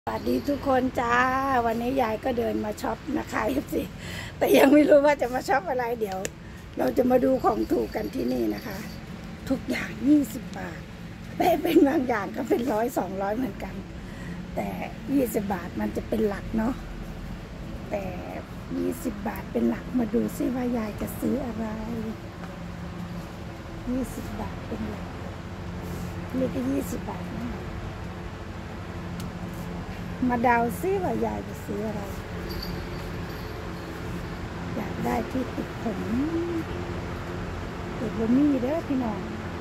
สวัสดีทุกคนจ้าวันนี้ยายก็เดินมาช็อปนะคะสิแต่ยังไม่รู้ว่าจะมาช็อปอะไรเดี๋ยวเราจะมาดูของถูกกันที่นี่นะคะทุกอย่าง20 บาทแต่เป็นบางอย่างก็เป็น100 200เหมือนกันแต่20 บาทมันจะเป็นหลักเนาะแต่20 บาทเป็นหลักมาดูซิว่ายายจะซื้ออะไร20 บาทเป็นหลักนี่ก็20 บาทนะมาเดาซิว่ายายจะซื้ออะไรอยากได้ที่ติดผมติดบะหมี่เด้อพี่น้อง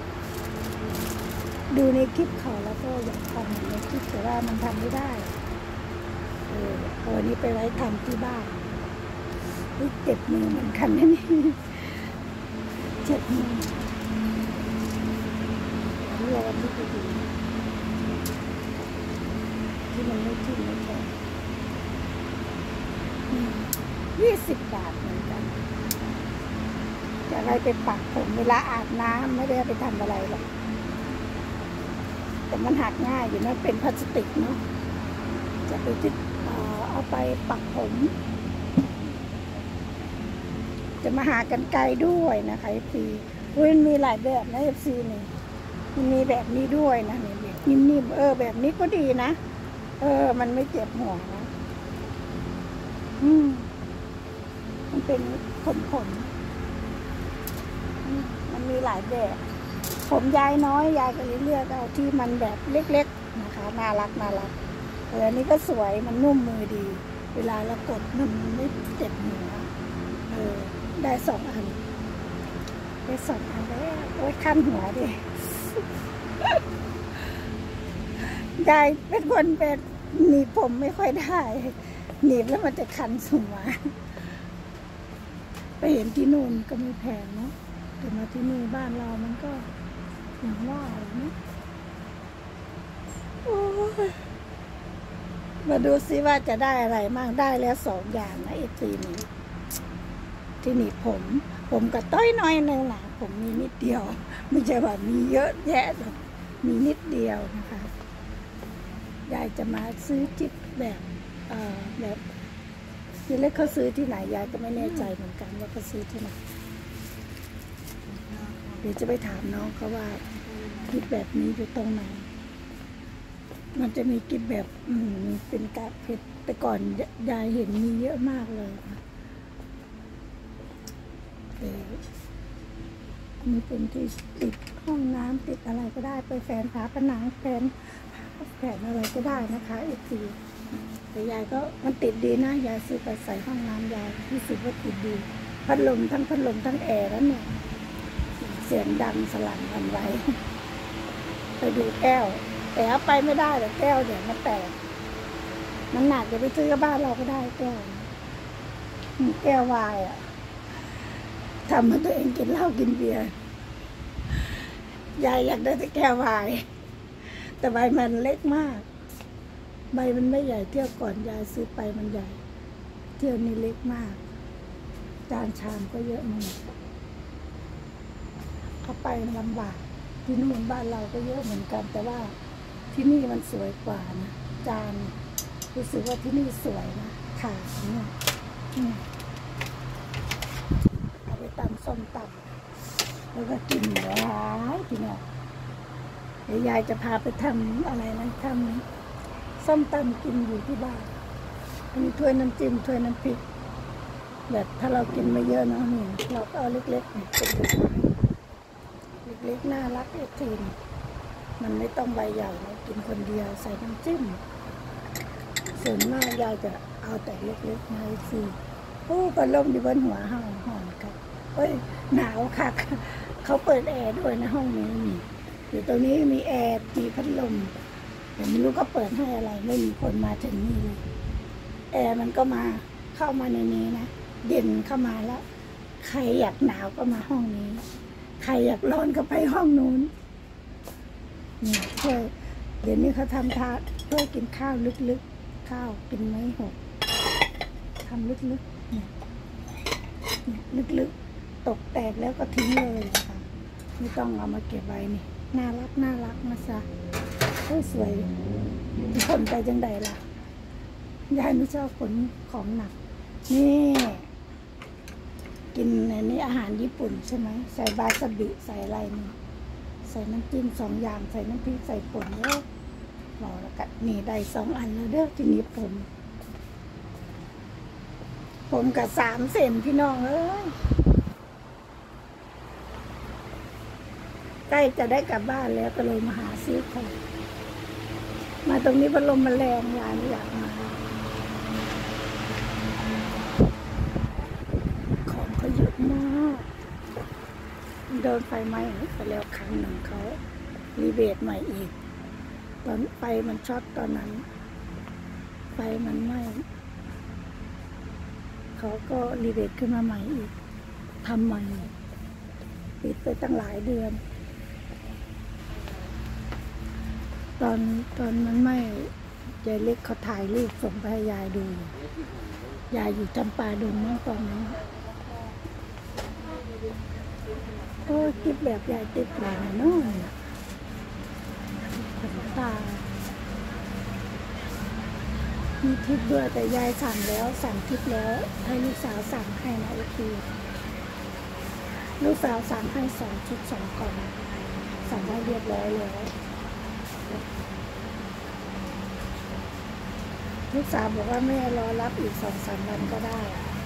ดูในคลิปเขาแล้วก็อยากทำในคลิปแต่ว่ามันทำไม่ได้เอาอันนี้ไปไว้ทำที่บ้านเจ็บมือเหมือนกันนะนี่เจ็บมือร้อนที่ดีที่มันไม่ทิ้งไม่แข็ง20 บาทเหมือนกันจะอะไรไปปักผมเวลาอาบน้ำไม่ได้ไปทำอะไรหรอกแต่มันหักง่ายอยู่นะเป็นพลาสติกเนาะจะไปติดเอาไปปักผมจะมาหากันไกลด้วยนะคะFCมันมีหลายแบบนะFCนี่มันมีแบบนี้ด้วยนะนี่แบบนิ่มๆแบบนี้ก็ดีนะมันไม่เจ็บหัวนะมันเป็นขนมันมีหลายแบบผมยายน้อยยายก็เลยเลือกเอาที่มันแบบเล็กๆนะคะน่ารักอันนี้ก็สวยมันนุ่มมือดีเวลาเรากดมันไม่เจ็บหัวได้2 อันแล้วโอ๊ยคันหัวดิยายเป็นคนเป็นหนีบผมไม่ค่อยได้หนีบแล้วมันจะคันหัวไปเห็นที่นู่นก็ไม่แพงเนาะแต่มาที่นี่บ้านเรามันก็อย่างว่านะมาดูซิว่าจะได้อะไรมั่งได้แล้ว2 อย่างนะตีนี้ที่หนีบผมกับต้อยน้อยนึงนะผมมีนิดเดียวไม่ใช่ว่ามีเยอะแยะหรอกมีนิดเดียวนะคะยายจะมาซื้อจิ๊บแบบที่เล็กเขาซื้อที่ไหนยายก็ไม่แน่ใจเหมือนกันว่าเขาซื้อที่ไหนเดี๋ยวจะไปถามน้องเขาว่าจิ๊บแบบนี้อยู่ตรงไหนมันจะมีจิ๊บแบบเป็นกาบเพชรแต่ก่อนยายเห็นมีเยอะมากเลยมีเป็นที่ติดห้องน้ำติดอะไรก็ได้ไปแฝนฝาผนังแฝนอะไรก็ได้นะคะแต่ยายก็มันติดดีนะยายซื้อไปใส่ห้องน้ำยายรู้สึกว่าติดดีพัดลมทั้งแอร์แล้วเนี่ยเสียงดังสลั่นกันไว้ไปดูแก้วแต่เอาไปไม่ได้หรอกแก้วเดี๋ยวมันแตกมันหนักจะไปซื้อกับบ้านเราก็ได้แก้ววายทำมาตัวเองกินเหล้ากินเบียร์ยายอยากได้แต่แก้ววายแต่ใบมันเล็กมากใบมันไม่ใหญ่เที่ยวก่อนยายซื้อไปมันใหญ่เที่ยวนี้เล็กมากจานชามก็เยอะมากเข้าไปลำบากที่นู่นบ้านเราก็เยอะเหมือนกันแต่ว่าที่นี่มันสวยกว่านะจานรู้สึกว่าที่นี่สวยนะค่ะเนี่ยเอาไปตำส้มตำแล้วก็กินหวานกินเดี๋ยวยายจะพาไปทำอะไรนะทำส้มตำกินอยู่ที่บ้านมีถ้วยน้ำจิ้มถ้วยน้ำพริกแบบถ้าเรากินไม่เยอะนะนี่เราก็เอาเล็กๆเนี่ยเป็นเล็กๆน่ารักทีนมันไม่ต้องใบใหญ่นะกินคนเดียวใส่น้ำจิ้มส่วนมากยายจะเอาแต่เล็กๆนะก็ลมอยู่บนหัวห้องครับหนาวค่ะเขาเปิดแอร์ด้วยนะห้องนี้มีอยู่ตรงนี้มีแอร์มีพัดลมแต่ไม่รู้ก็เปิดให้อะไรไม่มีคนมาถึงนี่เลยแอร์มันก็มาเข้ามาในนี้นะเย็นเข้ามาแล้วใครอยากหนาวก็มาห้องนี้ใครอยากร้อนก็ไปห้องนู้นนี่เพื่อเดี๋ยวนี้เขาทำทาเพื่อกินข้าวลึกๆข้าวกินไม่หกทำลึกๆเนี่ยลึกๆตกแตกแล้วก็ทิ้งเลยนะคะไม่ต้องเอามาเก็บไว้นี่น่ารักนะซะสวยคนไปจังใดล่ะยายไม่ชอบขนของหนักนี่กินอันนี้อาหารญี่ปุ่นใช่ไหมใส่วาซาบิใส่อะไรนี่ใส่น้ำจิ้ม2 อย่างใส่น้ำพริกใส่ป่นแล้วรอแล้วกันนี่ได้2 อันแล้วเด้อทีนี้ผมกับ3 เซนพี่น้องเอ้ยใกล้จะได้กลับบ้านแล้วก็เลยมาหาซื้อของมาตรงนี้พัดลมมันแรงยายไม่อยากมาของเขาเยอะมากโดนไฟไหม้ไปแล้วครั้งหนึ่งเขารีเวทใหม่อีกตอนไฟมันช็อตตอนนั้นไฟมันไหม้เขาก็รีเวทขึ้นมาใหม่อีกทำใหม่ปิดไปตั้งหลายเดือนตอนมันไหม้ยายเล็กเขาถ่ายรูปส่งไปให้ยายดูยายอยู่จำปาดงนั่งตอนนั้นโอ้คลิปแบบยายติดหลายน้อยขนตามีทิปด้วยแต่ยายสั่งทิปแล้วให้ลูกสาวสั่งให้นะลูกสาวสั่งให้2 ชุด 2 กล่องสั่งได้เรียบร้อยแล้วลูกสาวบอกว่าแม่รอรับอีก2-3 วันก็ได้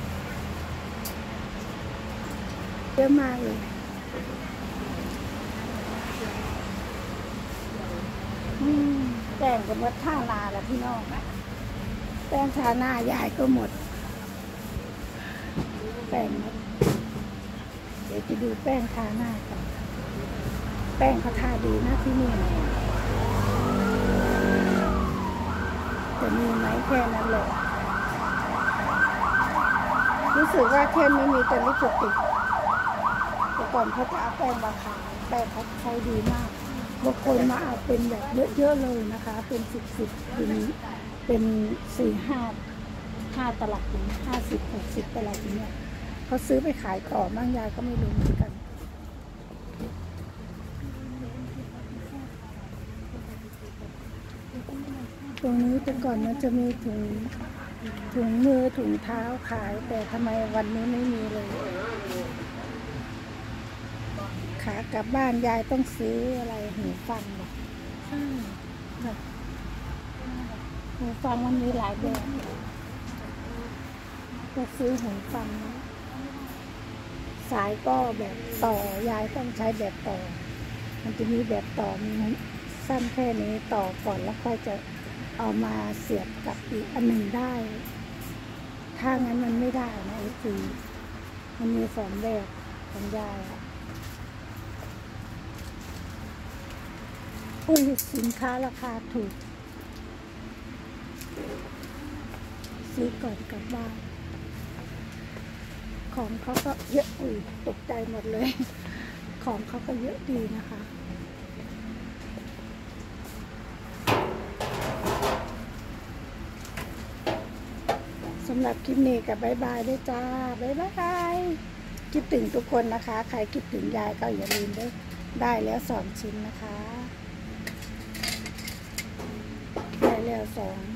เยอะมากเลยแป้งก็หมดท่านาแล้วพี่น้องแป้งทาหน้ายายก็หมดแป้งหมดเดี๋ยวจะดูแป้งทาหน้ากันแป้งเขาทาดีนะที่นี่จะมีไหมแค่นั้นเลยรู้สึกว่าแค่ไม่มีแต่ลิปสติกแต่ก่อนเขาจะเอาแป้งมาขายแป้งเขาใช้ดีมากบางคนมาเอาเป็นแบบเยอะๆเลยนะคะเป็นเป็น4-5 ตลับถึง50-60 ตลับเนี่ยเขาซื้อไปขายต่อบ้างยายก็ไม่รู้เหมือนกันตรงนี้แต่ก่อนมันจะมีถุงมือถุงเท้าขายแต่ทำไมวันนี้ไม่มีเลยขากลับบ้านยายต้องซื้ออะไรหูฟังแบบหูฟังมันมีหลายแบบก็ซื้อหูฟังสายก็แบบต่อยายต้องใช้แบบต่อมันจะมีแบบต่อมีสั้นแค่นี้ต่อก่อนแล้วค่อยจะเอามาเสียบกับอีกอันหนึ่งได้ถ้างั้นมันไม่ได้นะมันมี2 แบบของยายสินค้าราคาถูกซื้อก่อนกลับบ้านของเขาก็เยอะตกใจหมดเลยของเขาก็เยอะดีนะคะสำหรับคลิปนี้กับบ๊ายบายด้วยจ้าบ๊ายบายคิดถึงทุกคนนะคะใครคิดถึงยายก็อย่าลืมได้แล้ว2 ชิ้นนะคะได้แล้ว2